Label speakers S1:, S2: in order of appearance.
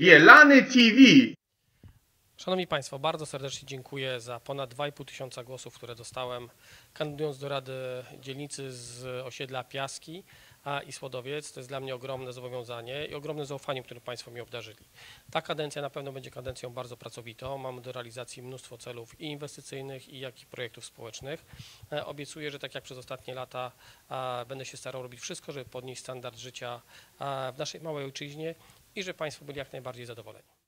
S1: Bielany TV.
S2: Szanowni Państwo, bardzo serdecznie dziękuję za ponad 2,5 tysiąca głosów, które dostałem, kandydując do Rady Dzielnicy z osiedla Piaski i Słodowiec. To jest dla mnie ogromne zobowiązanie i ogromne zaufanie, którym Państwo mi obdarzyli. Ta kadencja na pewno będzie kadencją bardzo pracowitą. Mamy do realizacji mnóstwo celów i inwestycyjnych, i projektów społecznych. Obiecuję, że tak jak przez ostatnie lata będę się starał robić wszystko, żeby podnieść standard życia w naszej małej ojczyźnie i że Państwo byli jak najbardziej zadowoleni.